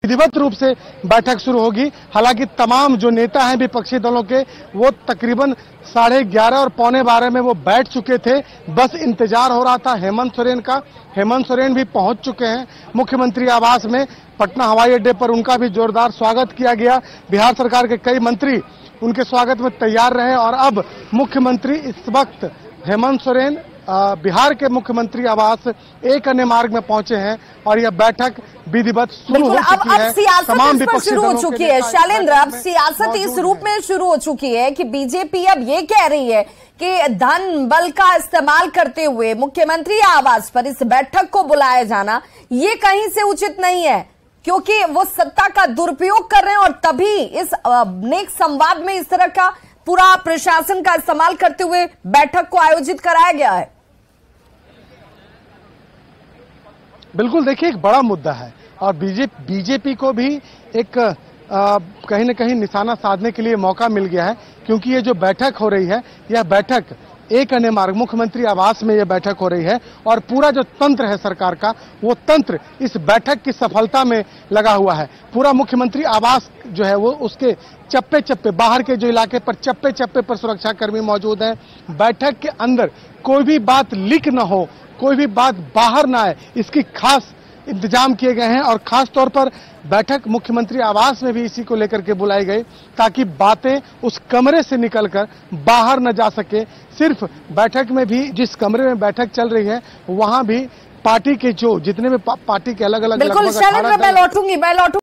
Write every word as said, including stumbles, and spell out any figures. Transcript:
विधिवत रूप से बैठक शुरू होगी। हालांकि तमाम जो नेता हैं विपक्षी दलों के, वो तकरीबन साढ़े ग्यारह और पौने बारह में वो बैठ चुके थे। बस इंतजार हो रहा था हेमंत सोरेन का। हेमंत सोरेन भी पहुंच चुके हैं मुख्यमंत्री आवास में। पटना हवाई अड्डे पर उनका भी जोरदार स्वागत किया गया। बिहार सरकार के कई मंत्री उनके स्वागत में तैयार रहे और अब मुख्यमंत्री इस वक्त हेमंत सोरेन बिहार के मुख्यमंत्री आवास एक अन्य मार्ग में पहुंचे हैं और यह बैठक विधिवत शुरू हो चुकी है। अब सियासत इस पर शुरू हो चुकी है शैलेंद्र, अब सियासत इस रूप में शुरू हो चुकी है कि बीजेपी अब ये कह रही है कि धन बल का इस्तेमाल करते हुए मुख्यमंत्री आवास पर इस बैठक को बुलाया जाना ये कहीं से उचित नहीं है, क्योंकि वो सत्ता का दुरुपयोग कर रहे हैं और तभी इस नेक संवाद में इस तरह का पूरा प्रशासन का इस्तेमाल करते हुए बैठक को आयोजित कराया गया है। बिल्कुल, देखिए एक बड़ा मुद्दा है और बीजेपी बीजेपी को भी एक आ, कहीं न कहीं निशाना साधने के लिए मौका मिल गया है, क्योंकि ये जो बैठक हो रही है यह बैठक एक अन्य मार्ग मुख्यमंत्री आवास में यह बैठक हो रही है और पूरा जो तंत्र है सरकार का, वो तंत्र इस बैठक की सफलता में लगा हुआ है। पूरा मुख्यमंत्री आवास जो है वो उसके चप्पे चप्पे, बाहर के जो इलाके पर चप्पे चप्पे पर सुरक्षा कर्मी मौजूद हैं। बैठक के अंदर कोई भी बात लीक न हो, कोई भी बात बाहर ना आए, इसकी खास इंतजाम किए गए हैं और खास तौर पर बैठक मुख्यमंत्री आवास में भी इसी को लेकर के बुलाई गई ताकि बातें उस कमरे से निकलकर बाहर न जा सके। सिर्फ बैठक में भी, जिस कमरे में बैठक चल रही है वहां भी पार्टी के जो जितने भी पा, पार्टी के अलग अलग बिल्कुल शैलेंद्र, मैं लौटूंगी मैं लौटूंगी